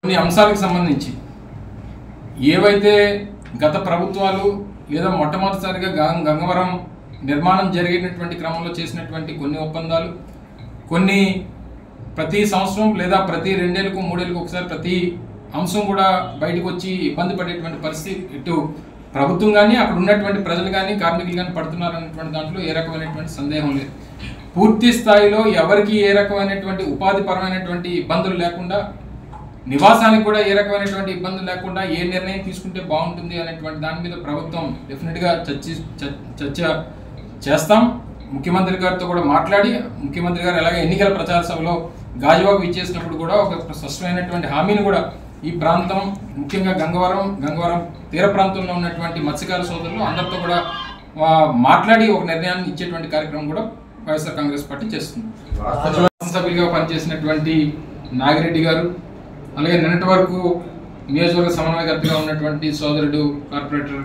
కొన్ని అంశాలకు సంబంధించి ఏవైతే గత ప్రభుత్వాలు లేదా మొట్టమొదటిసారిగా గంగవరం నిర్మాణం జరిగినటువంటి క్రమంలో చేసినటువంటి కొన్ని ఒప్పందాలు, కొన్ని ప్రతి సంవత్సరం లేదా ప్రతి 2 ఏళ్లకు 3 ఏళ్లకు ఒకసారి ప్రతి అంశం కూడా బయటకు వచ్చి ఇబ్బంది పడేటువంటి పరిస్థితి ఇటు ప్రభుత్వం కానీ అక్కడ ఉన్నటువంటి ప్రజలు కానీ కార్మికులు కానీ పడుతున్నారు అనేటువంటి దాంట్లో ఏ రకమైనటువంటి సందేహం లేదు. పూర్తి స్థాయిలో ఎవరికి ఏ రకమైనటువంటి ఉపాధిపరమైనటువంటి ఇబ్బందులు లేకుండా, నివాసానికి కూడా ఏ రకమైనటువంటి ఇబ్బందులు లేకుండా ఏ నిర్ణయం తీసుకుంటే బాగుంటుంది అనేటువంటి దాని మీద ప్రభుత్వం డెఫినెట్గా చర్చ చేస్తాం. ముఖ్యమంత్రి గారితో కూడా మాట్లాడి, ముఖ్యమంత్రి గారు అలాగే ఎన్నికల ప్రచార సభలో గాజువాకు ఇచ్చేసినప్పుడు కూడా ఒక స్పష్టమైనటువంటి హామీని కూడా ఈ ప్రాంతం, ముఖ్యంగా గంగవరం తీర ప్రాంతంలో ఉన్నటువంటి మత్స్యకార సోదరులు అందరితో కూడా మాట్లాడి ఒక నిర్ణయాన్ని ఇచ్చేటువంటి కార్యక్రమం కూడా వైఎస్ఆర్ కాంగ్రెస్ పార్టీ చేస్తుంది. సభ్యులుగా పనిచేసినటువంటి నాగిరెడ్డి గారు, అలాగే నిన్నటి వరకు నియోజకవర్గ సమన్వయకర్తగా ఉన్నటువంటి సోదరుడు కార్పొరేటర్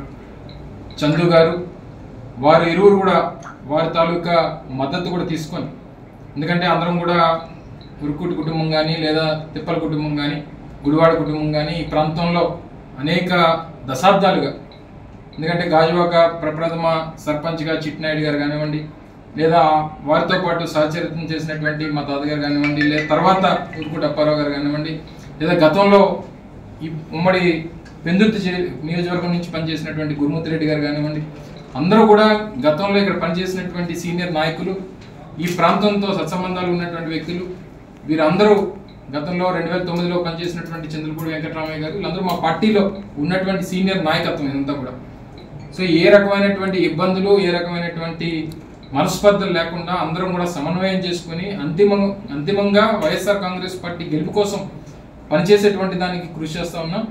చందు గారు, వారు ఇరువురు కూడా వారి తాలూకా మద్దతు కూడా తీసుకొని, ఎందుకంటే అందరం కూడా ఉరుకుటి కుటుంబం కానీ లేదా తిప్పల కుటుంబం కానీ గుడివాడ కుటుంబం కానీ ఈ ప్రాంతంలో అనేక దశాబ్దాలుగా, ఎందుకంటే గాజువాక ప్రప్రథమ సర్పంచ్గా చిట్నాయుడు గారు కానివ్వండి, లేదా వారితో పాటు సహచరిత్రం చేసినటువంటి మా తాతగారు కానివ్వండి, లేదా తర్వాత ఉరుకుటి అప్పారావు గారు కానివ్వండి, లేదా గతంలో ఈ ఉమ్మడి పెందుర్తి నియోజకవర్గం నుంచి పనిచేసినటువంటి గురుమూర్తి రెడ్డి గారు కానివ్వండి, అందరూ కూడా గతంలో ఇక్కడ పనిచేసినటువంటి సీనియర్ నాయకులు, ఈ ప్రాంతంతో సత్సంబంధాలు ఉన్నటువంటి వ్యక్తులు, వీరందరూ గతంలో 2009లో పనిచేసినటువంటి చంద్రపూడి వెంకటరామయ్య గారు, వీళ్ళందరూ మా పార్టీలో ఉన్నటువంటి సీనియర్ నాయకత్వం ఇదంతా కూడా. సో ఏ రకమైనటువంటి ఇబ్బందులు, ఏ రకమైనటువంటి మనస్పర్ధలు లేకుండా అందరం కూడా సమన్వయం చేసుకుని అంతిమంగా వైఎస్ఆర్ కాంగ్రెస్ పార్టీ గెలుపు కోసం పనిచేసేటువంటి దానికి కృషి చేస్తూ ఉన్నాం.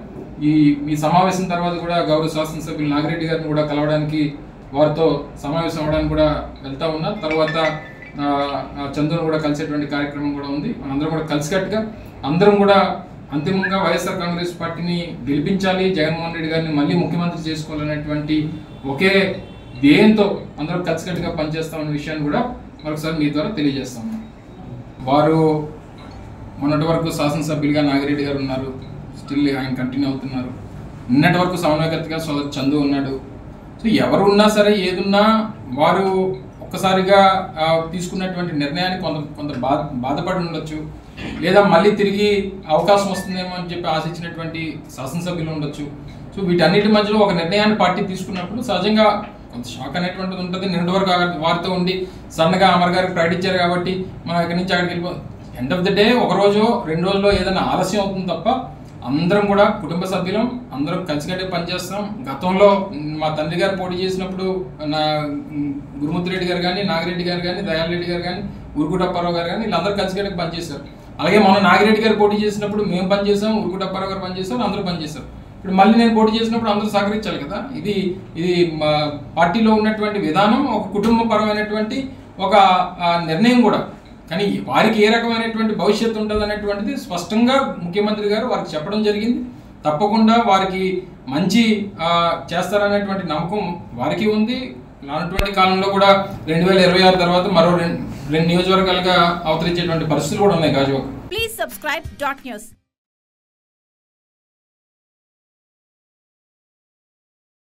ఈ సమావేశం తర్వాత కూడా గౌరవ శాసనసభ్యులు నాగిరెడ్డి గారిని కూడా కలవడానికి, వారితో సమావేశం అవ్వడానికి కూడా వెళ్తా ఉన్నా. తర్వాత చంద్రుని కూడా కలిసేటువంటి కార్యక్రమం కూడా ఉంది. మనందరం కూడా కలిసికట్టుగా అందరం కూడా అంతిమంగా వైఎస్ఆర్ కాంగ్రెస్ పార్టీని గెలిపించాలి, జగన్మోహన్ రెడ్డి గారిని మళ్ళీ ముఖ్యమంత్రి చేసుకోవాలనేటువంటి ఒకే ధ్యేయంతో అందరం కలిసికట్టుగా పనిచేస్తామనే విషయాన్ని కూడా మరొకసారి మీ ద్వారా తెలియజేస్తాం. వారు మొన్నటి వరకు శాసనసభ్యులుగా నాగిరెడ్డి గారు ఉన్నారు, స్టిల్ ఆయన కంటిన్యూ అవుతున్నారు. నిన్నటి వరకు సమన్వయకర్తగా సోదరు చందు ఉన్నాడు. సో ఎవరు ఉన్నా సరే, ఏదున్నా వారు ఒక్కసారిగా తీసుకున్నటువంటి నిర్ణయానికి కొంత బాధపడి ఉండొచ్చు, లేదా మళ్ళీ తిరిగి అవకాశం వస్తుందేమో అని చెప్పి ఆశించినటువంటి శాసనసభ్యులు ఉండొచ్చు. సో వీటన్నిటి మధ్యలో ఒక నిర్ణయాన్ని పార్టీ తీసుకున్నప్పుడు సహజంగా కొంత షాక్ అనేటువంటిది ఉంటుంది. నిన్నటి వరకు వారితో ఉండి సన్నగా అమర్ గారికి ప్రకటించారు కాబట్టి మనం ఇక్కడి నుంచి అక్కడికి వెళ్ళిపో, ఎండ్ ఆఫ్ ద డే 1 రోజు 2 రోజుల్లో ఏదైనా ఆలస్యం అవుతుంది తప్ప అందరం కూడా కుటుంబ సభ్యులం, అందరం కలిసికట్టే పనిచేస్తాం. గతంలో మా తండ్రి గారు పోటీ చేసినప్పుడు నా గురుమూర్తి రెడ్డి గారు కానీ, నాగిరెడ్డి గారు కానీ, దయాల్ రెడ్డి గారు కానీ, ఉరుకుటి అప్పారావు గారు కానీ, వీళ్ళందరూ కలిసికట్టే పనిచేశారు. అలాగే మొన్న నాగిరెడ్డి గారు పోటీ చేసినప్పుడు మేము పనిచేసాం, ఉరుకుటి అప్పారావు గారు పనిచేశారు, అందరూ పనిచేశారు. ఇప్పుడు మళ్ళీ నేను పోటీ చేసినప్పుడు అందరూ సహకరించాలి కదా. ఇది పార్టీలో ఉన్నటువంటి విధానం, ఒక కుటుంబపరమైనటువంటి ఒక నిర్ణయం కూడా. కానీ వారికి ఏ రకమైనటువంటి భవిష్యత్తు ఉంటుంది అనేటువంటిది స్పష్టంగా ముఖ్యమంత్రి గారు వారికి చెప్పడం జరిగింది. తప్పకుండా వారికి మంచి చేస్తారనేటువంటి నమ్మకం వారికి ఉంది. రానటువంటి కాలంలో కూడా 2026 తర్వాత మరో 2 నియోజకవర్గాలుగా అవతరించేటువంటి పరిస్థితులు కూడా ఉన్నాయి గాజువాక. Please subscribe .news.